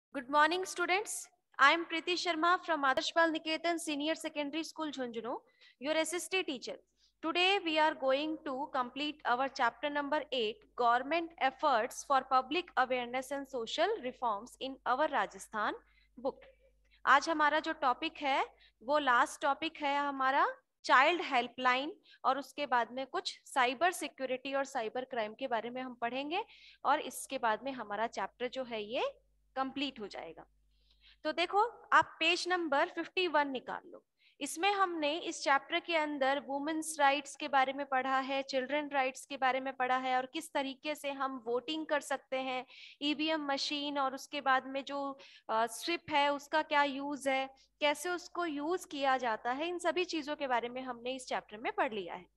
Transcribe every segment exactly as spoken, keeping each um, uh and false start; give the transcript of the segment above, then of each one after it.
Good morning, students. I am Preeti Sharma from Adarsh Bal Niketan Senior Secondary School, Jhunjhunu, your S S T teacher. Today, we are going to complete our chapter number eight, Government Efforts for Public Awareness and Social Reforms in our Rajasthan book. आज हमारा जो topic है वो last topic है हमारा child helpline, और उसके बाद में कुछ साइबर सिक्योरिटी और साइबर क्राइम के बारे में हम पढ़ेंगे, और इसके बाद में हमारा चैप्टर जो है ये कंप्लीट हो जाएगा। तो देखो, आप पेज नंबर फिफ्टी वन निकाल लो। इसमें हमने इस चैप्टर के अंदर वुमेन्स राइट्स के बारे में पढ़ा है, चिल्ड्रन राइट्स के बारे में पढ़ा है, और किस तरीके से हम वोटिंग कर सकते हैं, ईवीएम मशीन और उसके बाद में जो स्विप है उसका क्या यूज है, कैसे उसको यूज किया जाता है, इन सभी चीजों के बारे में हमने इस चैप्टर में पढ़ लिया है।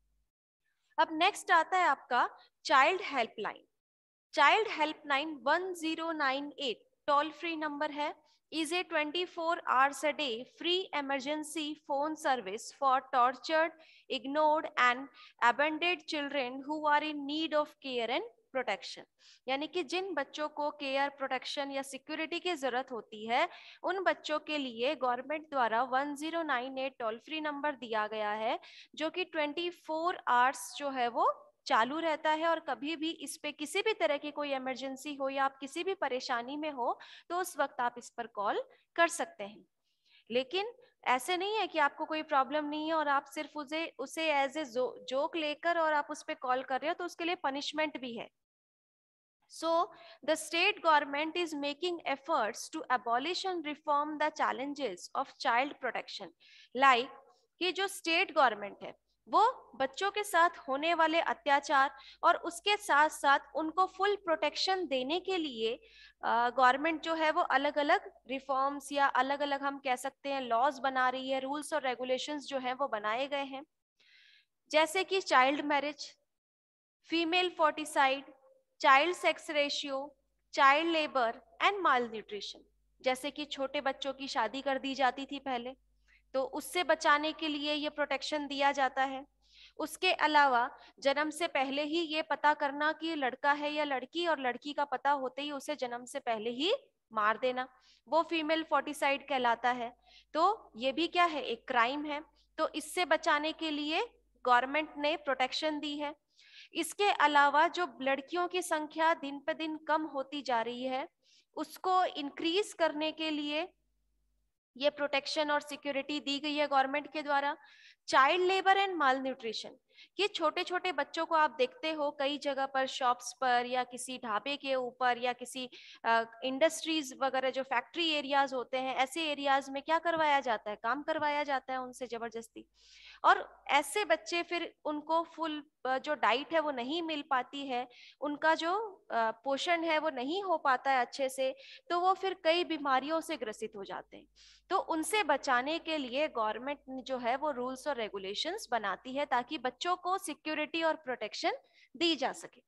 अब नेक्स्ट आता है आपका child helpline. Child helpline one zero nine eight toll free number है, is a twenty-four hours a day free emergency phone service for tortured, ignored and abandoned children who are in need of care and protection. यानी कि जिन बच्चों को care, protection या security की जरूरत होती है, उन बच्चों के लिए गवर्नमेंट द्वारा one zero nine eight toll free number दिया गया है, जो कि ट्वेंटी फोर आवर्स जो है वो चालू रहता है, और कभी भी इस पे किसी भी तरह की कोई इमरजेंसी हो या आप किसी भी परेशानी में हो तो उस वक्त आप इस पर कॉल कर सकते हैं। लेकिन ऐसे नहीं है कि आपको कोई प्रॉब्लम नहीं है और आप सिर्फ उसे उसे एज ए जोक लेकर और आप उस पर कॉल कर रहे हो, तो उसके लिए पनिशमेंट भी है। So, the state government is making efforts to abolish and reform the challenges of child protection. Like कि जो स्टेट गवर्नमेंट है वो बच्चों के साथ होने वाले अत्याचार और उसके साथ साथ उनको फुल प्रोटेक्शन देने के लिए गवर्नमेंट uh, जो है वो अलग अलग रिफॉर्म्स या अलग अलग हम कह सकते हैं लॉज बना रही है, रूल्स और रेगुलेशंस जो हैं वो बनाए गए हैं, जैसे कि child marriage, female foeticide, child sex ratio, child labour and malnutrition. जैसे कि छोटे बच्चों की शादी कर दी जाती थी पहले, तो उससे बचाने के लिए ये प्रोटेक्शन दिया जाता है। उसके अलावा जन्म से पहले ही ये पता करना कि लड़का है या लड़की, और लड़की का पता होते ही उसे जन्म से पहले ही मार देना, वो फीमेल फोर्टिसाइड कहलाता है। तो ये भी क्या है, एक क्राइम है। तो इससे बचाने के लिए गवर्नमेंट ने प्रोटेक्शन दी है। इसके अलावा जो लड़कियों की संख्या दिन पे दिन कम होती जा रही है, उसको इंक्रीज करने के लिए ये प्रोटेक्शन और सिक्योरिटी दी गई है गवर्नमेंट के द्वारा। Child labour and malnutrition, ये छोटे छोटे बच्चों को आप देखते हो कई जगह पर, शॉप्स पर या किसी ढाबे के ऊपर या किसी इंडस्ट्रीज वगैरह जो फैक्ट्री एरियाज होते हैं, ऐसे एरियाज में क्या करवाया जाता है, काम करवाया जाता है उनसे जबरदस्ती। और ऐसे बच्चे फिर उनको फुल जो डाइट है वो नहीं मिल पाती है, उनका जो पोषण है वो नहीं हो पाता है अच्छे से, तो वो फिर कई बीमारियों से ग्रसित हो जाते हैं। तो उनसे बचाने के लिए गवर्नमेंट जो है वो रूल्स और रेगुलेशंस बनाती है ताकि बच्चों को सिक्योरिटी और प्रोटेक्शन दी जा सके।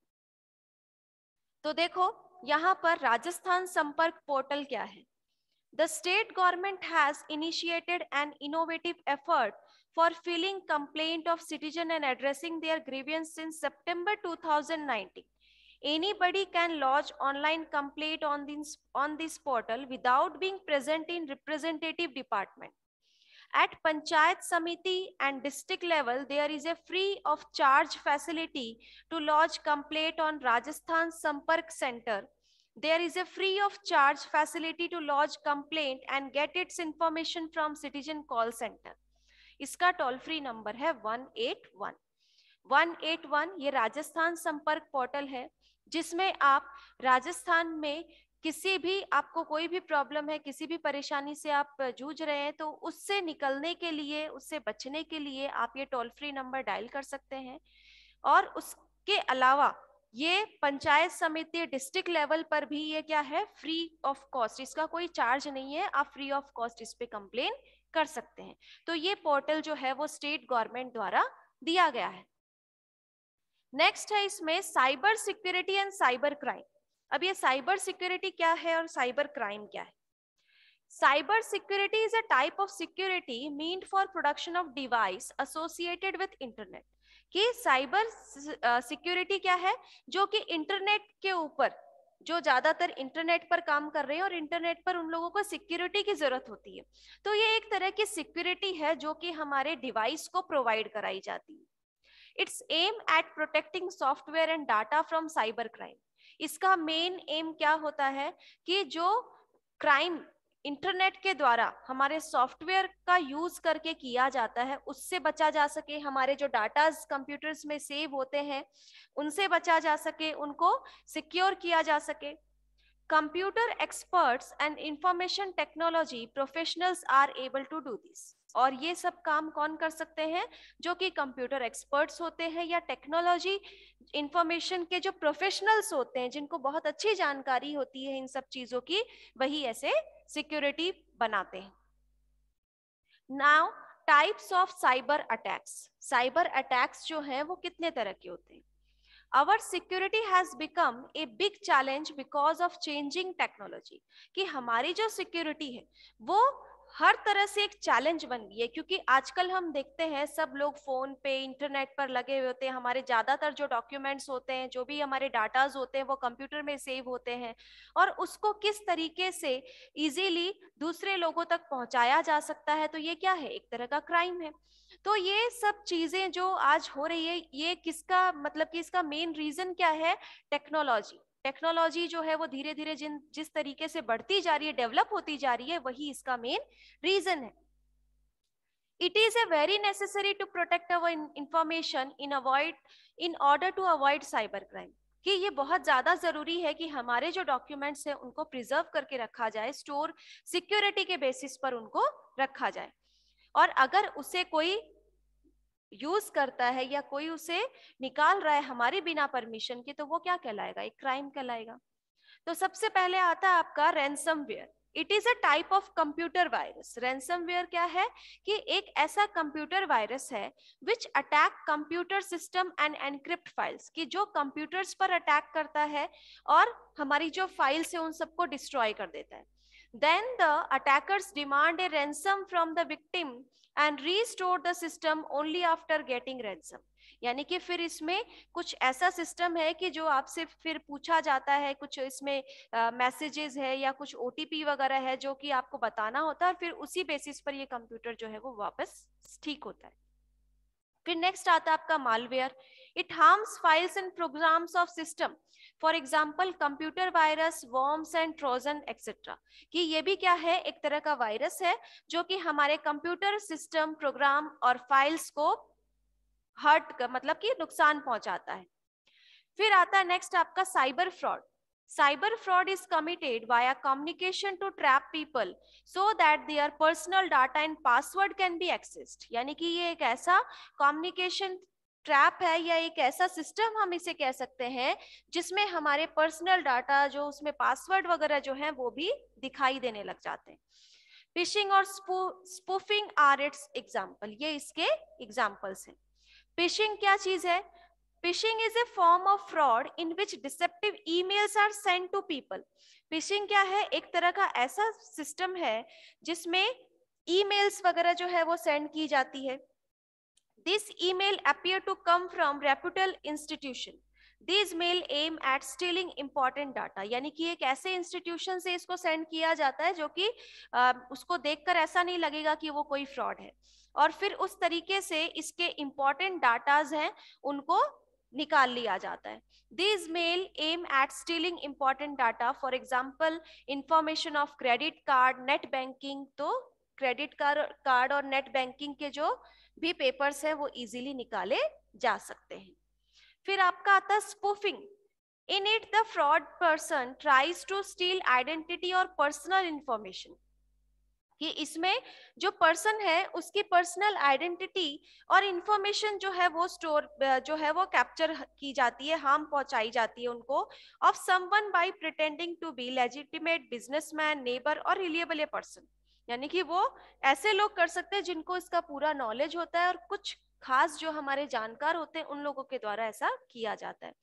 तो देखो यहाँ पर राजस्थान संपर्क पोर्टल क्या है। The state government has initiated an innovative effort for filing complaint of citizen and addressing their grievance since September two thousand nineteen. Anybody can lodge online complaint on this, on this portal without being present in representative department. At Panchayat Samiti and district level, there is a free of charge facility to lodge complaint on Rajasthan Sampark Center. There is a free of charge facility to lodge complaint and get its information from Citizen Call Center. इसका toll free number है one eight one one eight one. ये राजस्थान संपर्क portal है जिसमें आप राजस्थान में किसी भी, आपको कोई भी प्रॉब्लम है, किसी भी परेशानी से आप जूझ रहे हैं, तो उससे निकलने के लिए, उससे बचने के लिए आप ये टोल फ्री नंबर डायल कर सकते हैं। और उसके अलावा ये पंचायत समिति डिस्ट्रिक्ट लेवल पर भी ये क्या है, फ्री ऑफ कॉस्ट, इसका कोई चार्ज नहीं है, आप फ्री ऑफ कॉस्ट इस पे कंप्लेन कर सकते हैं। तो ये पोर्टल जो है वो स्टेट गवर्नमेंट द्वारा दिया गया है। नेक्स्ट है इसमें cyber security and cyber crime. अब ये साइबर सिक्योरिटी क्या है और साइबर क्राइम क्या है। Cyber security is a type of security meant for production of device associated with internet. कि साइबर सिक्योरिटी क्या है, जो कि इंटरनेट के ऊपर जो ज्यादातर इंटरनेट पर काम कर रहे हैं और इंटरनेट पर उन लोगों को सिक्योरिटी की जरूरत होती है। तो ये एक तरह की सिक्योरिटी है जो कि हमारे डिवाइस को प्रोवाइड कराई जाती है। It's aim at protecting software and data from cyber crime. इसका मेन एम क्या होता है कि जो क्राइम इंटरनेट के द्वारा हमारे सॉफ्टवेयर का यूज करके किया जाता है उससे बचा जा सके, हमारे जो डाटाज कंप्यूटर्स में सेव होते हैं उनसे बचा जा सके, उनको सिक्योर किया जा सके। Computer experts and information technology professionals are able to do this. और ये सब काम कौन कर सकते हैं? जो कि कंप्यूटर एक्सपर्ट्स होते हैं या टेक्नोलॉजी इंफॉर्मेशन के जो प्रोफेशनल्स होते हैं जिनको बहुत अच्छी जानकारी होती है इन सब चीजों की, वही ऐसे सिक्योरिटी बनाते हैं। Now types of cyber attacks. Cyber attacks जो है वो कितने तरह के होते हैं? Our security has become a big challenge because of changing technology। कि हमारी जो सिक्योरिटी है वो हर तरह से एक चैलेंज बन गई है, क्योंकि आजकल हम देखते हैं सब लोग फोन पे इंटरनेट पर लगे हुए होते हैं। हमारे ज्यादातर जो डॉक्यूमेंट्स होते हैं, जो भी हमारे डाटाज होते हैं वो कंप्यूटर में सेव होते हैं, और उसको किस तरीके से इजीली दूसरे लोगों तक पहुंचाया जा सकता है, तो ये क्या है? एक तरह का क्राइम है। तो ये सब चीजें जो आज हो रही है, ये किसका मतलब कि इसका मेन रीजन क्या है? टेक्नोलॉजी। टेक्नोलॉजी जो है वो धीरे धीरे जिन जिस तरीके से बढ़ती जा रही है, डेवलप होती जा रही है, वही इसका मेन रीजन है। It is a very necessary to protect our information in avoid in order to avoid cyber crime। कि ये बहुत ज्यादा जरूरी है कि हमारे जो डॉक्यूमेंट्स हैं उनको प्रिजर्व करके रखा जाए, स्टोर सिक्योरिटी के बेसिस पर उनको रखा जाए। और अगर उसे कोई यूज करता है या कोई उसे निकाल रहा है हमारे बिना परमिशन के, तो वो क्या कहलाएगा? एक क्राइम कहलाएगा। तो सबसे पहले आता है आपका ransomware. It is a type of computer virus. Ransomware क्या है? कि एक ऐसा कंप्यूटर वायरस है which attack computer system and encrypt files, कि जो कंप्यूटर्स पर अटैक करता है और हमारी जो फाइल्स है उन सबको डिस्ट्रॉय कर देता है। Then the attackers demand a ransom from the victim and restore the system only after getting ransom। यानी कि फिर इसमें कुछ ऐसा सिस्टम है कि जो आपसे फिर पूछा जाता है, कुछ इसमें मैसेजेस है या कुछ ओटीपी वगैरह है जो कि आपको बताना होता है, फिर उसी बेसिस पर ये कंप्यूटर जो है वो वापस ठीक होता है। फिर नेक्स्ट आता है आपका malware. It harms files and programs of system, for example computer virus, worms and trojan etcetera. कि ये भी क्या है? एक तरह का वायरस है जो कि हमारे कंप्यूटर सिस्टम, प्रोग्राम और फाइल्स को हर्ट कर मतलब कि नुकसान पहुंचाता है। फिर आता है नेक्स्ट आपका cyber fraud. Cyber fraud is committed via communication to trap people so that their personal data and password can be accessed। यानी कि ये एक ऐसा कम्युनिकेशन ट्रैप है या एक ऐसा सिस्टम हम इसे कह सकते हैं जिसमें हमारे पर्सनल डाटा, जो उसमें पासवर्ड वगैरह जो है वो भी दिखाई देने लग जाते हैं। फिशिंग और स्पूफिंग आर इट्स एग्जाम्पल। ये इसके एग्जाम्पल्स हैं। फिशिंग क्या चीज है? Phishing is a form of fraud in which deceptive emails are sent to people। Phishing क्या है? एक तरह का ऐसा सिस्टम है जिसमें ईमेल्स वगैरह जो है वो सेंड की जाती है। This email appear to come from reputable institution। These mail aim at stealing important data। यानी कि एक ऐसे इंस्टीट्यूशन से इसको सेंड किया जाता है जो कि उसको देखकर ऐसा नहीं लगेगा कि वो कोई फ्रॉड है, और फिर उस तरीके से इसके इंपॉर्टेंट डाटाज हैं उनको निकाल लिया जाता है। These mail aim at stealing important data, for example information of credit card, net banking। तो क्रेडिट कार्ड और नेट बैंकिंग के जो भी पेपर्स है वो इजीली निकाले जा सकते हैं। फिर आपका आता है spoofing. In it the fraud person tries to steal identity और पर्सनल इंफॉर्मेशन। कि इसमें जो पर्सन है उसकी पर्सनल आइडेंटिटी और इंफॉर्मेशन जो है वो स्टोर जो है वो कैप्चर की जाती है, हार्म पहुंचाई जाती है उनको, of someone by pretending to be legitimate businessman, neighbour और रिलिएबल पर्सन। यानी कि वो ऐसे लोग कर सकते हैं जिनको इसका पूरा नॉलेज होता है और कुछ खास जो हमारे जानकार होते हैं उन लोगों के द्वारा ऐसा किया जाता है।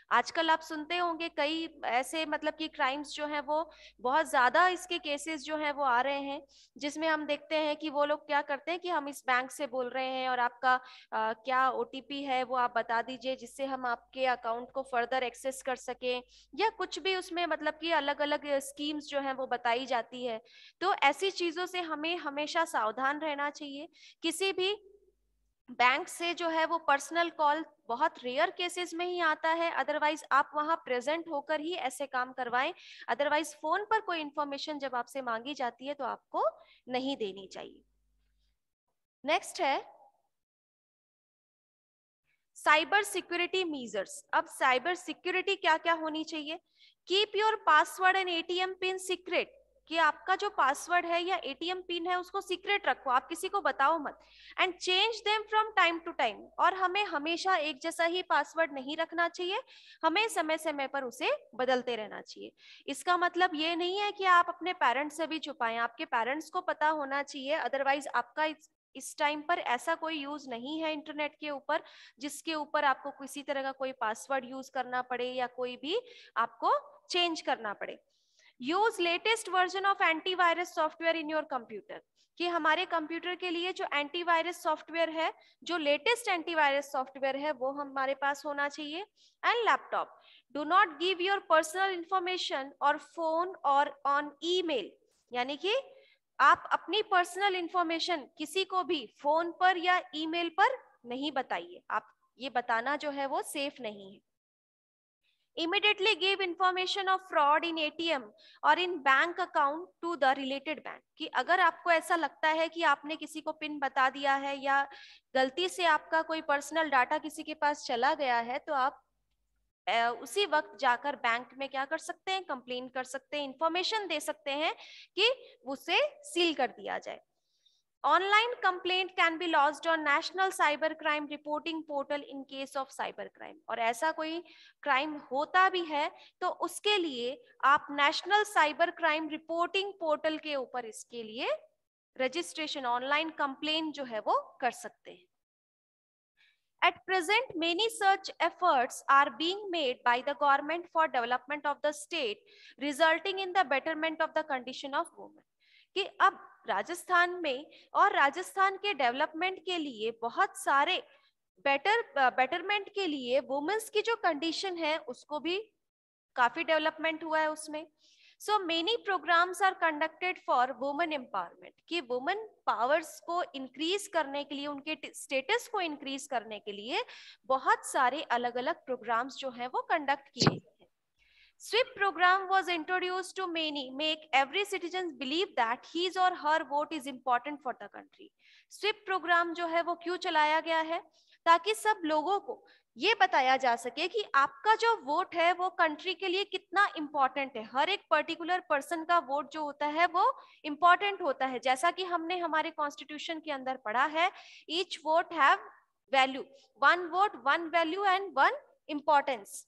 आजकल आप सुनते होंगे कई ऐसे मतलब कि क्राइम्स जो हैं वो बहुत ज्यादा इसके केसेस जो हैं वो आ रहे हैं, जिसमें हम देखते हैं कि वो लोग क्या करते हैं कि हम इस बैंक से बोल रहे हैं और आपका आ, क्या ओटीपी है वो आप बता दीजिए, जिससे हम आपके अकाउंट को फर्दर एक्सेस कर सकें, या कुछ भी उसमें मतलब कि अलग अलग स्कीम्स जो हैं वो बताई जाती है। तो ऐसी चीजों से हमें हमेशा सावधान रहना चाहिए। किसी भी बैंक से जो है वो पर्सनल कॉल बहुत रेयर केसेस में ही आता है, अदरवाइज आप वहां प्रेजेंट होकर ही ऐसे काम करवाएं। अदरवाइज फोन पर कोई इंफॉर्मेशन जब आपसे मांगी जाती है तो आपको नहीं देनी चाहिए। नेक्स्ट है साइबर सिक्योरिटी मीजर्स। अब साइबर सिक्योरिटी क्या क्या होनी चाहिए? Keep your password and ATM pin secret, कि आपका जो पासवर्ड है या एटीएम पिन है उसको सीक्रेट रखो, आप किसी को बताओ मत। And change them from time to time, और हमें हमेशा एक जैसा ही पासवर्ड नहीं रखना चाहिए, हमें समय समय पर उसे बदलते रहना चाहिए। इसका मतलब ये नहीं है कि आप अपने पेरेंट्स से भी छुपाएं, आपके पेरेंट्स को पता होना चाहिए, अदरवाइज आपका इस इस टाइम पर ऐसा कोई यूज नहीं है इंटरनेट के ऊपर जिसके ऊपर आपको किसी तरह का कोई पासवर्ड यूज करना पड़े या कोई भी आपको चेंज करना पड़े। Use latest version of antivirus software in your computer, कि हमारे कंप्यूटर के लिए जो एंटीवायरस सॉफ्टवेयर है, जो लेटेस्ट एंटीवायरस सॉफ्टवेयर है वो हमारे पास होना चाहिए। And laptop, do not give your personal information और फोन और ऑन ईमेल, यानी कि आप अपनी पर्सनल इंफॉर्मेशन किसी को भी फोन पर या ईमेल पर नहीं बताइए, आप ये बताना जो है वो सेफ नहीं है। Immediately give information of fraud in A T M और in bank account to the related bank, कि अगर आपको ऐसा लगता है कि आपने किसी को पिन बता दिया है या गलती से आपका कोई पर्सनल डाटा किसी के पास चला गया है, तो आप उसी वक्त जाकर बैंक में क्या कर सकते हैं, कंप्लेन कर सकते हैं, इंफॉर्मेशन दे सकते हैं कि उसे सील कर दिया जाए। Online complaint can be lodged on National Cyber Crime Reporting Portal in case of cyber crime, और ऐसा कोई क्राइम होता भी है तो उसके लिए आप national cyber crime reporting portal के ऊपर इसके लिए रजिस्ट्रेशन ऑनलाइन कंप्लेंट जो है वो कर सकते हैं। At present, many such efforts are being made by the government for development of the state, resulting in the betterment of the condition of women. कि अब राजस्थान में और राजस्थान के डेवलपमेंट के लिए बहुत सारे बेटर बेटरमेंट के लिए वुमेन्स की जो कंडीशन है उसको भी काफी डेवलपमेंट हुआ है उसमें। So many programs are conducted for women empowerment, कि वुमेन पावर्स को इंक्रीज करने के लिए, उनके स्टेटस को इंक्रीज करने के लिए बहुत सारे अलग अलग प्रोग्राम्स जो हैं वो कंडक्ट किए गए हैं। SVEEP program was introduced to many make every citizen believe that his or her vote is important for the country. SVEEP program जो है वो क्यों चलाया गया है? ताकि सब लोगों को ये बताया जा सके कि आपका जो वोट है वो कंट्री के लिए कितना इंपॉर्टेंट है। हर एक पर्टिकुलर पर्सन का वोट जो होता है वो इंपॉर्टेंट होता है, जैसा कि हमने हमारे कॉन्स्टिट्यूशन के अंदर पढ़ा है, each vote have value, one vote one value and one importance.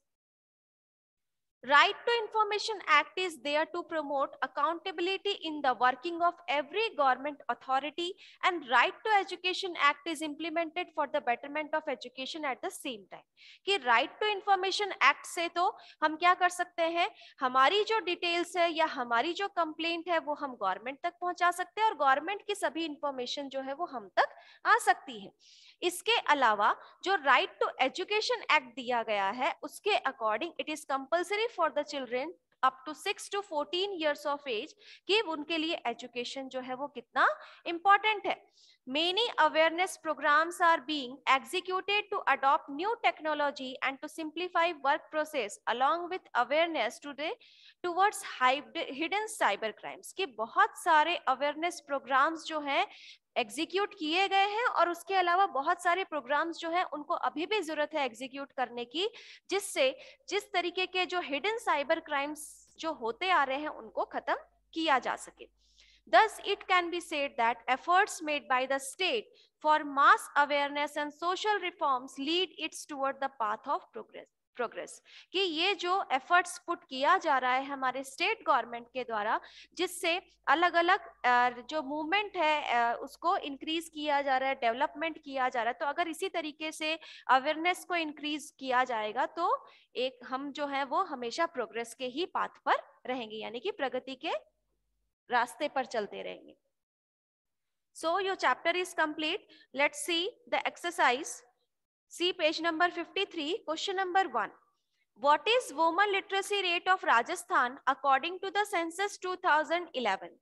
Right to Information Act is there to promote accountability in the working of every government authority, and Right to Education Act is implemented for the betterment of education at the same time. कि Right to Information Act से तो हम क्या कर सकते हैं, हमारी जो डिटेल्स है या हमारी जो कंप्लेंट है वो हम गवर्नमेंट तक पहुंचा सकते हैं और गवर्नमेंट की सभी इंफॉर्मेशन जो है वो हम तक आ सकती है। इसके अलावा जो राइट टू एजुकेशन एक्ट दिया गया है उसके according it is compulsory for the children up to six to fourteen years of age कि उनके लिए एजुकेशन जो है वो कितना इंपॉर्टेंट है। Many awareness programs are being executed to adopt new technology and to simplify work process along with awareness today towards hidden cyber crimes, कि बहुत सारे अवेयरनेस प्रोग्राम्स जो हैं एग्जीक्यूट किए गए हैं और उसके अलावा बहुत सारे प्रोग्राम्स जो हैं उनको अभी भी जरूरत है एग्जीक्यूट करने की, जिससे जिस तरीके के जो हिडन साइबर क्राइम्स जो होते आ रहे हैं उनको खत्म किया जा सके। Thus, it can be said that efforts made by the state for mass awareness and social reforms lead it toward the path of progress. Progress, कि ये जो एफर्ट्स पुट किया जा रहा है हमारे स्टेट गवर्नमेंट के द्वारा, जिससे अलग अलग जो मूवमेंट है उसको इंक्रीज किया जा रहा है, डेवलपमेंट किया जा रहा है। तो अगर इसी तरीके से अवेयरनेस को इंक्रीज किया जाएगा तो एक हम जो है वो हमेशा प्रोग्रेस के ही पाथ पर रहेंगे, यानी कि प्रगति के रास्ते पर चलते रहेंगे। So your chapter is complete. Let's see the exercise. See page number fifty-three, question number one. What is women literacy rate of Rajasthan according to the census two thousand eleven?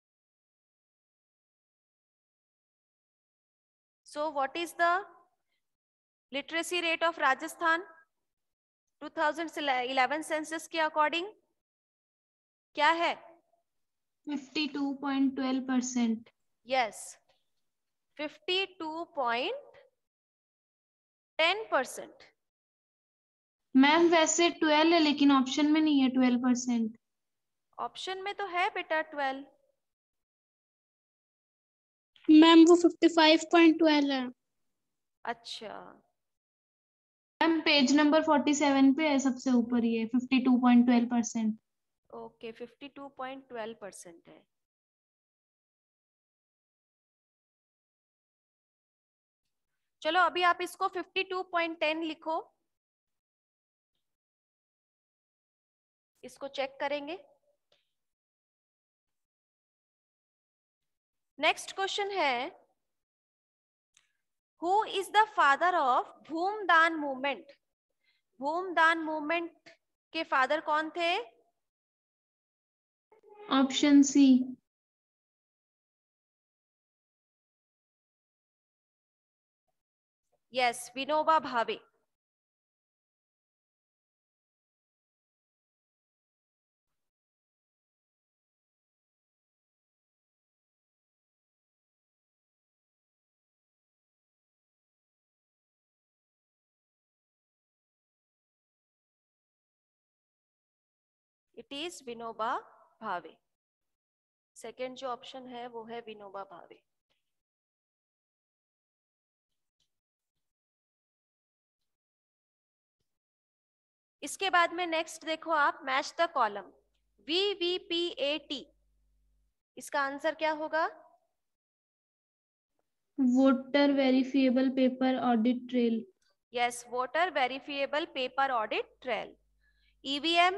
So what is the literacy rate of Rajasthan two thousand eleven census के according? क्या है? fifty-two point one two percent. Yes, fifty-two point one zero percent. Ma'am वैसे twelve है लेकिन option में नहीं है twelve percent. Option में तो है बेटा ट्वेल्व। मैम वो फिफ्टी फाइव पॉइंट ट्वेल्व है। अच्छा ma'am page number forty seven पे है, सबसे ऊपर ये fifty two point one two percent. Okay, fifty two point one two percent है। चलो अभी आप इसको fifty two point one zero लिखो, इसको चेक करेंगे। नेक्स्ट क्वेश्चन है, who is the father of Bhoodan movement? Bhoodan movement के फादर कौन थे? Option C. Yes, Vinoba Bhave. It is Vinoba Bhave. Second जो ऑप्शन है वो है विनोबा भावे। इसके बाद में नेक्स्ट देखो आप, match the column. V V P A T, इसका आंसर क्या होगा? Voter verifiable paper audit trail. Yes, voter verifiable paper audit trail. EVM,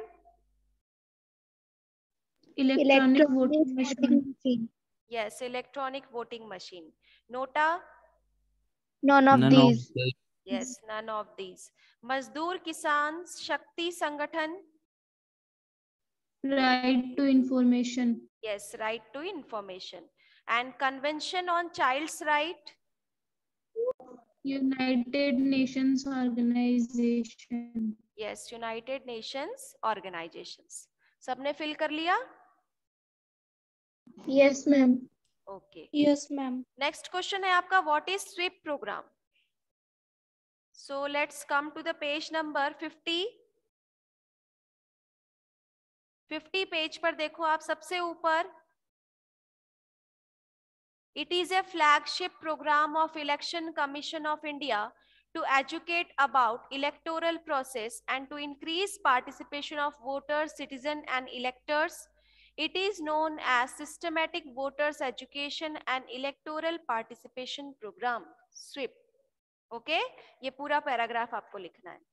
electronic voting machine. Yes, electronic voting machine. NOTA, none of these. Yes, none of these. Mazdoor Kisan Shakti Sangathan, right to information. Yes, right to information. And convention on child's right, united nations organisation. Yes, united nations organisations. सबने fill कर लिया? Yes ma'am. Okay, yes ma'am. Next question है आपका, what is SVEEP program? So let's come to the page number fifty. Fifty page पर देखो आप, सबसे ऊपर, it is a flagship program of Election Commission of India to educate about electoral process and to increase participation of voters, citizens and electors. It is known as Systematic Voters Education and Electoral Participation Program, SVEEP. Okay, ये पूरा paragraph आपको लिखना है।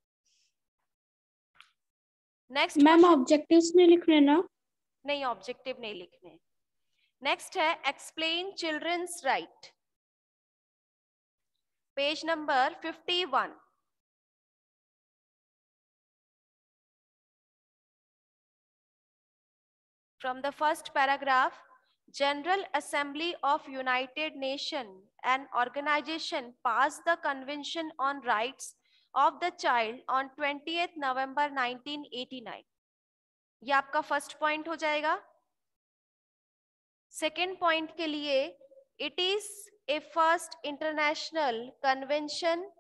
Next ma'am objectives नहीं लिखने ना? नहीं, objective नहीं लिखने। नेक्स्ट है, explain childrens right, page number fifty one. From the first paragraph, General Assembly of United Nations, an organization, passed the Convention on Rights of the Child on twentieth November nineteen eighty-nine. ये आपका first point हो जाएगा। Second point के लिए, it is a first international convention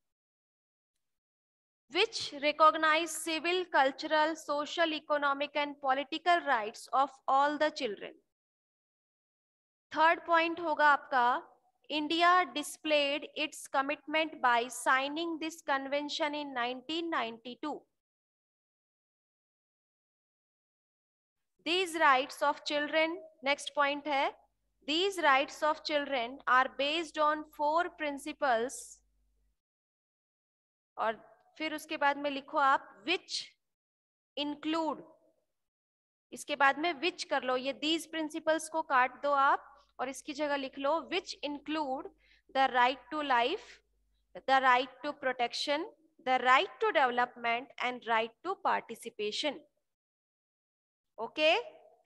which recognize civil, cultural, social, economic and political rights of all the children. Third point होगा आपका, India displayed its commitment by signing this convention in nineteen ninety-two. These rights of children, next point है, these rights of children are based on four principles, और फिर उसके बाद में लिखो आप which include, इसके बाद में which कर लो, ये these principles को काट दो आप और इसकी जगह लिख लो which include the right to life, the right to protection, the right to development and right to participation. Okay?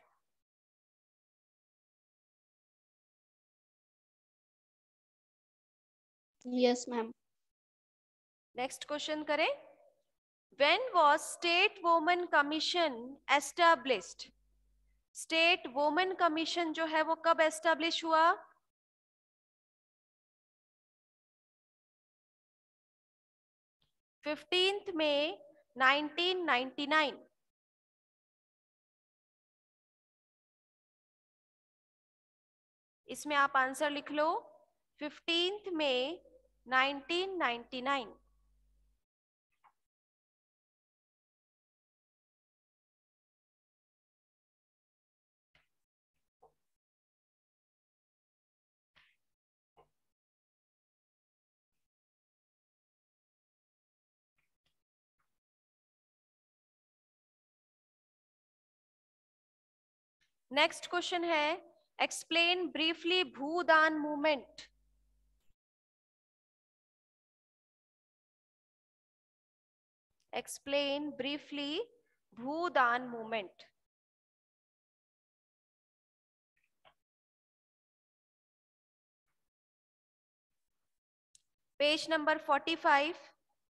Yes, ma'am. Next question करें. When was State Women Commission established? State Women Commission जो है वो कब establish हुआ? fifteenth May nineteen ninety-nine. इसमें आप answer लिख लो fifteenth May nineteen ninety-nine. Next question है, explain briefly Bhoodan movement. Explain briefly Bhoodan movement. Page number forty-five.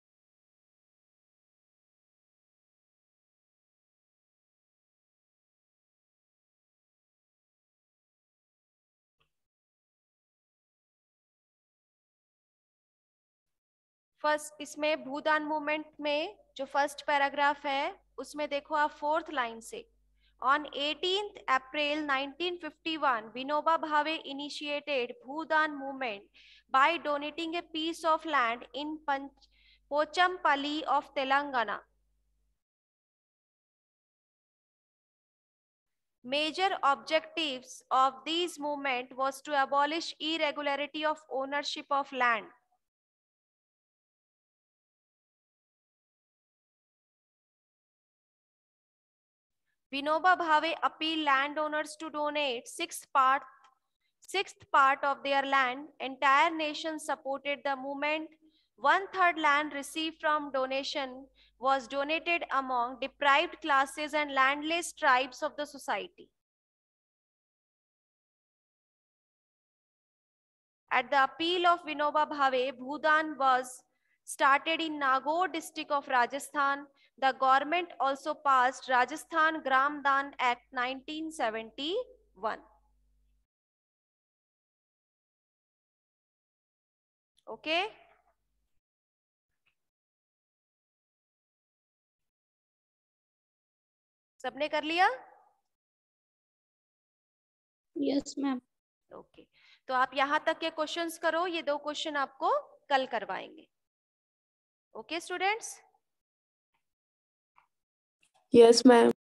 First, इसमें भूदान मूवमेंट में जो फर्स्ट पैराग्राफ है उसमें देखो आप फोर्थ लाइन से, on eighteenth April nineteen fifty-one Vinoba Bhave initiated Bhudan movement by donating a piece of land in Panch Pochampally of Telangana. Major objectives of this movement was to abolish irregularity of ownership of land. Vinoba Bhave appealed landowners to donate sixth part, sixth part of their land. Entire nation supported the movement. One third land received from donation was donated among deprived classes and landless tribes of the society. At the appeal of Vinoba Bhave, Bhudan was started in Nagaur district of Rajasthan. The government also passed Rajasthan Gram Dan Act nineteen seventy-one. Okay? सबने कर लिया? Yes, ma'am. Okay okay. तो आप यहाँ तक के questions करो, ये दो क्वेश्चन आपको कल करवाएंगे. Okay students? Yes, ma'am.